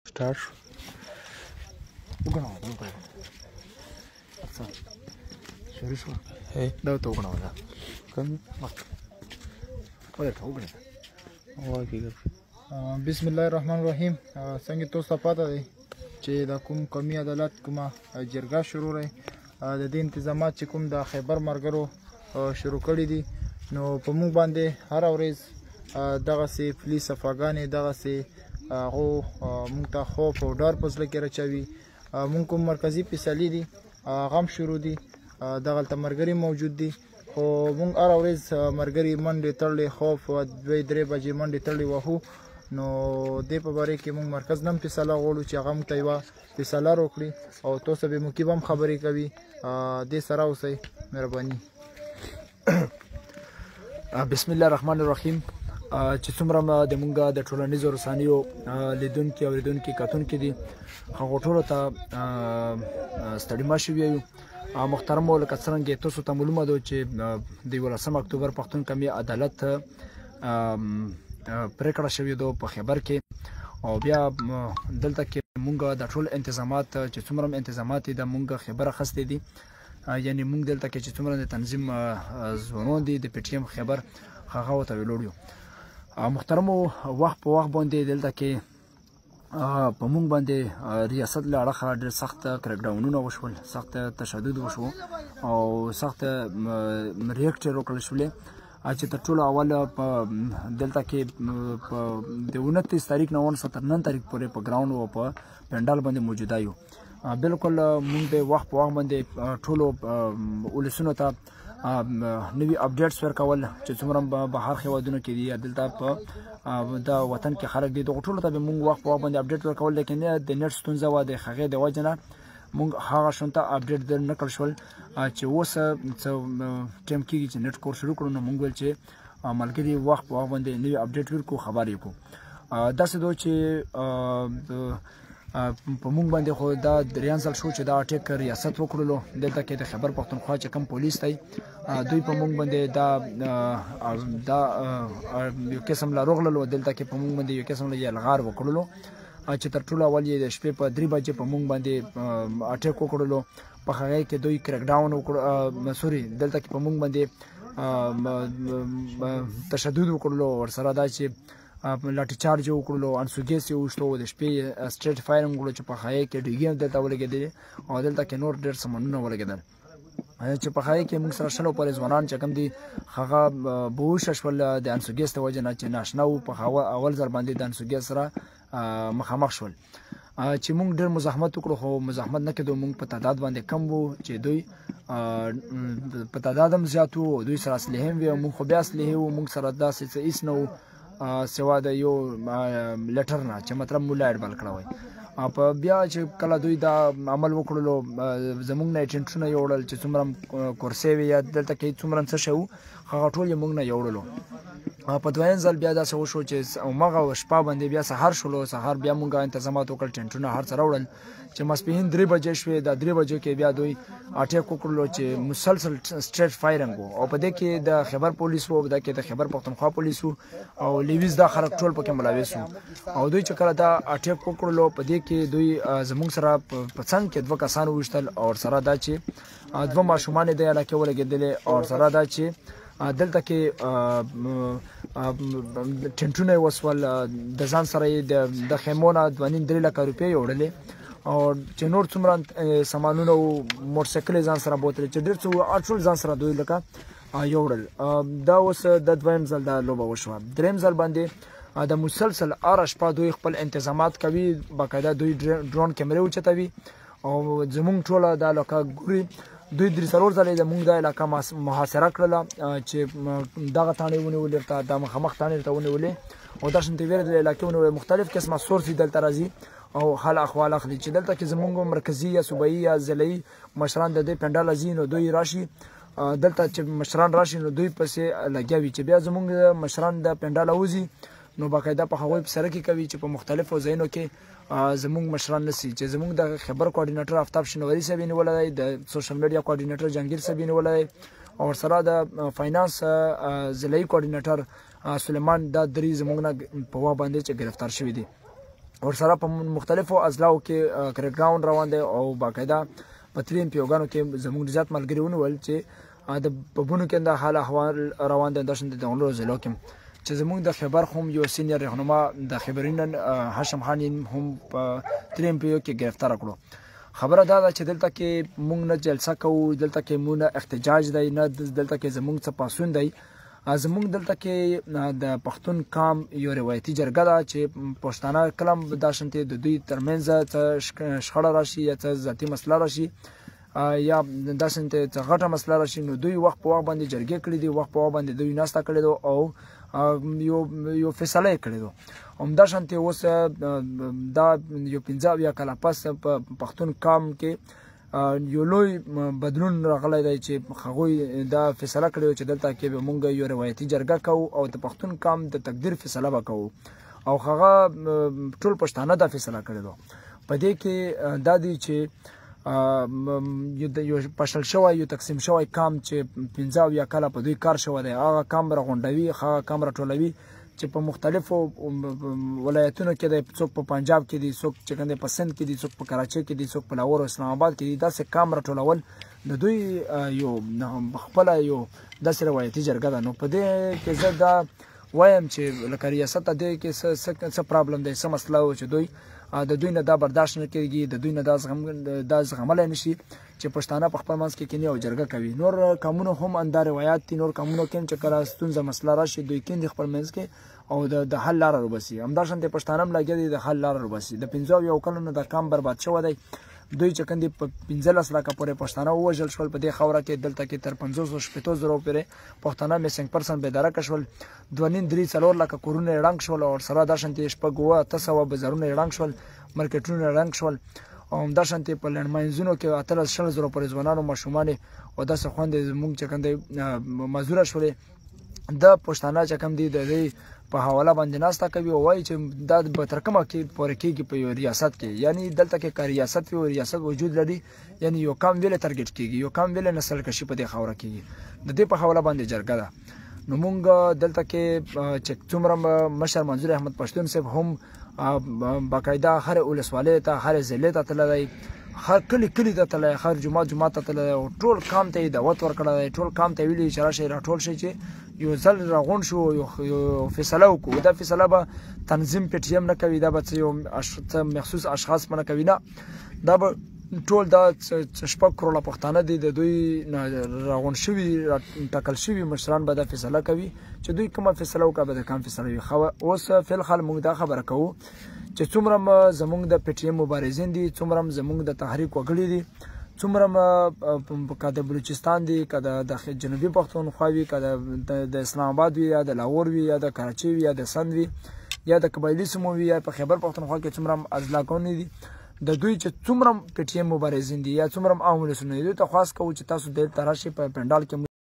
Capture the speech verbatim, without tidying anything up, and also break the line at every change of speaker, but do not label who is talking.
स्टार्ट شو وګڼه دا وګڼه څه شروع شو هي دا ته وګڼه دا کوم وخت وای ته وګڼه وای کېږي
بسم الله الرحمن الرحیم. څنګه تاسو ته پته دی چې دا کوم قومي عدالت کومه جرګه شروع دی د دې انتظامات چې کوم د خیبر مرګرو شروع کړي دي نو په موږ باندې هر ورځ دغسې پولیس صفاګانې دغسې هغو موږ ته خوف او ډار په زړه کې راچوي. موږ کوم مرکزي فیصلې دي هغه هم شروع دي دغلته ملګري موجود دي خو موږ هره ورځ ملګري منډې تړلې خوف دوی درې بجې منډې تړلې وهو نو دې په باره کې موږ مرکز نه هم فیصله غواړو چې هغه موږ ته یوه فیصله راکړي او تاسو به مکیب هم خبرې کوي دې سره اوسئ مهرباني.
بسم الله الرحمن الرحیم. چې څومره د مونږ د ټولنیزو رسنیو لیدونکي اورېدونکي کتونکي دي هغو ټولو ته ستړي مه شوي یو. محترمو لکه څرنګه تاسو ته معلومه ده چې د یولسم اکتوبر پښتون قومي عدالت پرېکړه شوې ده په خیبر کې او بیا دلته کې مونږ د ټول انتظامات چې څومره انتظامات دي د مونږ خیبر اخیستې دي یعنې مونږ دلته کې چې څومره د تنظیم ځوانان دي د پی ټي ایم خیبر هغه ورته ویلوړ یو. محترمو وخت په وخت باندې دلته کې په مونږ باندې ریاست له اړخه ډېر سخت کرکډاونونه وشول سخت تشدد وشو او سخت ریاکټ وکړل شولې چې تر ټولو اول په دلته کې د انتیس تاریخ نه ونیسه تر نن تاریخ پورې په ګراوند او په پنډال باندې موجوده یو. بالکل مونږ به وخت په وخت باندې ټولو ولسونو ته نوي اپډیټس ورکول چې څومره بهر هېوادونو کې دي دلته په د وطن کې خلک دي دغو ټولو ته به مونږ وخت په وخت باندې اپډیټ ورکول لیکن د نیټ ستونزه وه د هغې د وجې نه مونږ هغه شونته اپډیټ در نه کړل شول چې اوس څه ټایم کېږي چې نیټ کور شروع کړو نو مونږ ویل چې ملګري وخت په وخت باندې نوي اپډیټ ورکړو خبر یې کړو. داسې ده چې په مونږ باندې خو دا دریان ځل شو چې دا اټیک ریاست وکړلو دلته کې د خیبر پښتونخوا چې کوم پولیس دی دوی په مونږ باندې دا دا یو قسم لا روغللو دلته کې په مونږ باندې یو قسم لا یلغار وکړلو چې تر ټولو اول یې د شپې په درې بجې په مونږ باندې اټیک وکړلو په هغې کې دوی کرک ډاون وکړ سوري دلته کې په مونږ باندې تشدد وکړلو ورسره دا چې لاټي چارج وکړلو انسوګیس یې وشتو د شپې سټریټ فایرنګ وکړو چې په هغې کې ډیګي هم دلته ولګېدلې او دلته کې نور ډېر سامانونه ولګېدل چې په هغې کې موږ سره شلو پورې ځوانان چې کوم دي هغه بهوشه شول د انسوګیس د وجې نه چې ناشنا وو په اول ځل باندې د انسوګیس سره مخامخ شول چې موږ ډېر مزاحمت وکړو خو مزاحمت نه کېدو موږ په تعداد باندې کم وو چې دوی په تعداد هم زیات وو دوی سره اسلحې هم وي موږ خو بیا اسلحې وو موږ سره داسې څه هېڅ نه وو سوا د یو لیټر نه چې مطلب مو لایټ بل کړی وای. په بیا چې کله دوی دا عمل وکړلو زموږ نه ټینټونه یوړل چې څومره کورسۍ وي یا دلته کې څومره څه شی وو هغه ټول یې موږ نه یوړلو. په دویم ځل بیا داسې وشو چې همغه شپه باندې بیا سهار شولو سهار بیا موږ انتظامات وکړل ټینټونه هر څه راوړل چې ماسپښین درې بجې شوې دا درې بجو کې بیا دوی اټیک وکړلو چې مسلسل سټریټ فایرنګ و او په دې کې د خیبر پولیس و په دې کې د خیبر پښتونخوا پولیس و او لیویز دا خلک ټول پکې ملوث وو او دوی چې کله دا اټیک وکړلو په دې کې دوی زموږ سره په څنګ کې دوه کسان وویشتل او سره دا چې دوه ماشومان یې د علاقې ولګېدلې او سره دا چې دلته کې ټینټونه یې وسول د ځان سره یې د خیمو نه دوه نیم درې لکه روپۍ یوړلې او چې نور څومره سامانونه و موټرسایکل یې ځان سره بوتلې چې ډېر څه و ټول ځان سره دوی لکه یوړل. دا اوس د دویم ځل دا لوبه وشوه. دریم ځل باندې د مسلسل هره شپه دوی خپل انتظامات کوي باقاعده دوی ډرون کیمرې اوچتوي او زموږ ټوله دا علاقه ګوري دوی درې څلور ځلې زموږ دا علاقه محاصره کړله چې دغه تاڼې ونیولې ورته دا مخامخ تاڼې ورته ونیولې او داشنتې ویرې د علاقې ونیولې مختلف قسمه سورس دلته راځي او حال احوال اخلي چې دلته کې زموږ مرکزي یا صوبایي یا ضلعي مشران د دې پنډال راځي نو دوی راشي دلته چې مشران راشي نو دوی پسې لګیا وي چې بیا زموږ مشران د پنډاله وځي نو باقاعده په هغوی په سره کې کوي چې په مختلفو ځایونو کې زموږ مشران نسی چې زموږ د خبر کوارډینیټر آفتاب شنواری صاحب یې نیولی دی د سوشل میډیا کوارډینیټر جهانګیر صاحب یې نیولی دی او ورسره د فاینانس ضلعي کوارډینیټر سلیمان دا درې زموږ نه په وخت باندې چې ګرفتار شوي دي ورسره په مختلفو اضلاعو کې کرکټ ګراوند روان دی او باقاعده په درېیم پیوګانو کې زموږ زیات ملګري ونیول چې د پبونو کې د حال احوال روان دی. همداشان د نورو ضلعو کې چې زموږ د خیبر هم یو سینیر رهنما د خیبرین هاشم خان هم په درېیم پیو کې ګرفتار کړو. خبره دا ده چې دلته کې موږ نه جلسه کوو، دلته کې موږ نه احتجاج دی، نه دلته کې زموږ څه پاسون دی. زموږ دلته کې د پښتون قام یو روایتي جرګه ده چې پښتانه کله هم داشانتې د دوی ترمنځ څه شخړه راشي یا څه ذاتي مسله راشي یا داسې څه غټه مسله راشي، نو دوی وخت په وخت باندې جرګې کړي دي، وخت په وخت باندې دوی ناسته کړې ده او یو یو فیصله یې کړې ده. همداشانتې اوس دا یو پنځه اویا کاله پس په پښتون قام کې یو لوی بدلون راغلی دی چې هغوی دا فیصله کړې چې دلته کې به مونږ یو روایتي جرګه کوو او د پښتون قام د تقدیر فیصله به کوو او هغه ټول پښتانه دا فیصله کړې ده. په دې کې دا دی چې یو پاشل شوی یو تقسیم شوی قام چې پنځه اویا کاله په دوی کار شوی دی، هغه قام راغونډوي، هغه قام راټولوي چې په مختلفو ولایتونو کې دی، څوک په پنجاب کې دي، څوک چې کوم په سند کې دي، څوک په کراچۍ کې دي، څوک په لاهور او اسلام آباد کې دي. داسې قام راټولول د دوی یو خپله یو داسې روایتي جرګه ده. نو په دې کې زه دا وایم چې لکه ریاست ته دې کې څه پرابلم دی، څه مسله و چې دوی د دوی نه دا برداشت نه کېږي، د دوی نه دا زغم دا زغملی نه شي چې پښتانه په خپل منځ کې کینې او جرګه کوي. نور قومونو هم همدا روایات دي، نور قومونو کې هم چې کله ستونزه مسله راشي دوی کیندي خپل منځ کې او د حل لاره روباسي. همداشانتې پښتانه هم لګیا دي د حل لاره روباسي. د پنځه اویاو کلو نه دا قام برباد شوی دی. دوی چې کوم دي په پنځلس لکه پورې پښتانه ووژل شول په دې خاوره کې، دلته کې تر پنځوس شپېتو زرو پورې پښتانه میسنګ پرسن بېدرکه شول، دوه نیم درې څلور لکه کورونه یې ړنګ شول او ورسره داشانتې شپږ اووه اته سوه بازارونه یې ړنګ شول، مارکیټونه یې ړنګ شول او همداشانتې په لنډمینځونو کې اتلس شل زرو پورې ځوانانو ماشومانې او داسې خویندې زموږ چې کوم دی مزدوره شولې. د پښتانه چې کوم دي د دې په حواله باندې ناسته کوي او وایي چې دا به تر کومه کې پورې کېږي په یو ریاست کې، یعنی دلته کې که ریاست وي او ریاست وجود لري، یعنی یو قام ویلې تارګېټ کېږي، یو قام ویلې نسل کشي په دې خاوره کېږي. د دې په حواله باندې جرګه ده. نو مونږ دلته کې چې څومره مشر منظور احمد پښتون صاحب هم باقاعده هر ولسوالۍ ته، هر ضلع ته تللی دی، هر کلی کلی ته تللی، هر جومات جومات ته تللی او ټول قام ته یې دعوت ورکړی دی، ټول قام ته ویلي چې راشئ راټول شئ چې یو ځل راغونډ شو، یو فیصله وکړو. دا فیصله به تنظیم پی ټي ایم نه کوي، دا به څه یو مخصوص اشخاص به نه کوي، نه، دا به ټول دا شپږ کروړه پښتانه دي، د دوی راغونډ شوي ټاکل شوي مشران به دا فیصله کوي چې دوی کومه فیصله وکړه به د کام فیصله وي. اوس فی الحال موږ دا خبره کوو چې څومره زموږ د پی ټي ایم مبارزین دي، څومره زموږ د تحریک وګړي دي، څومره که د بلوچستان دي، که د جنوبي پښتونخوا وي، که د اسلام آباد وي یا د لاهور وي یا د کراچۍ وي یا د سند وي یا د قبایلي سیمو وي یا په خیبر پښتونخوا کې څومره اضلاعګانې دي، د دوی چې څومره پی ټي ایم مبارزین دي یا څومره عام ولسونه دي، دوی ته خواست کوو چې تاسو دلته راشئ په پنډال کې